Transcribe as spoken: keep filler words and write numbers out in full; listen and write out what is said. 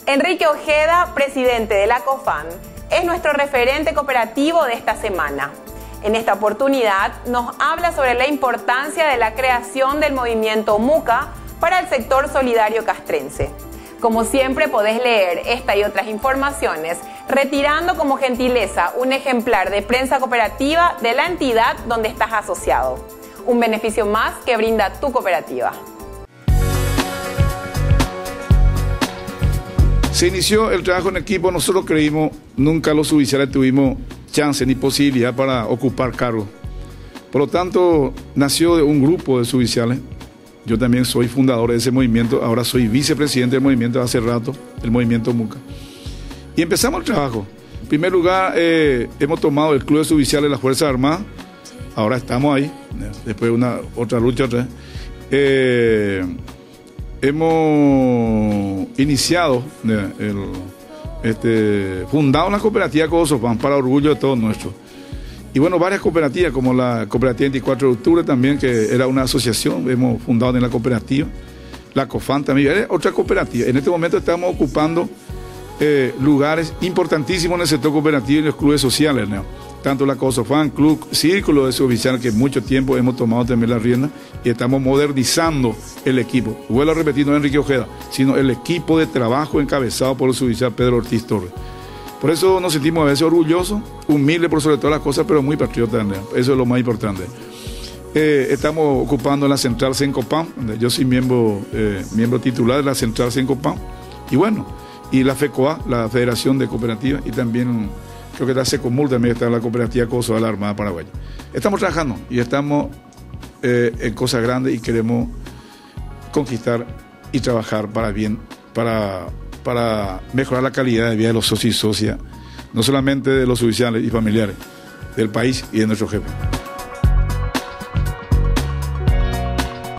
Enrique Ojeda, presidente de la COFAN, es nuestro referente cooperativo de esta semana. En esta oportunidad nos habla sobre la importancia de la creación del movimiento MUCA para el sector solidario castrense. Como siempre podés leer esta y otras informaciones retirando como gentileza un ejemplar de prensa cooperativa de la entidad donde estás asociado. Un beneficio más que brinda tu cooperativa. Se inició el trabajo en equipo, nosotros creímos, nunca los suboficiales tuvimos chance ni posibilidad para ocupar cargos. Por lo tanto, nació de un grupo de suboficiales. Yo también soy fundador de ese movimiento, ahora soy vicepresidente del movimiento hace rato, el movimiento MUCA. Y empezamos el trabajo. En primer lugar, eh, hemos tomado el Club de Suboficiales de las Fuerzas Armadas, ahora estamos ahí, después de una otra lucha otra vez. Eh, hemos iniciado, el, este, fundado una cooperativa Cosopan para orgullo de todos nuestros. Y bueno, varias cooperativas, como la cooperativa veinticuatro de octubre también, que era una asociación, hemos fundado en la cooperativa. La COFAN también, era otra cooperativa. En este momento estamos ocupando eh, lugares importantísimos en el sector cooperativo y en los clubes sociales, ¿no? Tanto la COSOFAN, Club, Círculo de Suboficiales, que mucho tiempo hemos tomado también la rienda y estamos modernizando el equipo. Vuelvo a repetir, no Enrique Ojeda, sino el equipo de trabajo encabezado por el suboficial Pedro Ortiz Torres. Por eso nos sentimos a veces orgullosos, humildes por sobre todas las cosas, pero muy patriotas, ¿no? Eso es lo más importante. Eh, estamos ocupando la central Cencopam, yo soy miembro, eh, miembro titular de la central Cencopam, y bueno, y la FECOA, la Federación de Cooperativas, y también creo que la SECOMUR también está en la cooperativa COSO de la Armada Paraguaya. Estamos trabajando y estamos eh, en cosas grandes y queremos conquistar y trabajar para bien, para, para mejorar la calidad de vida de los socios y socias, no solamente de los suboficiales y familiares, del país y de nuestro jefe.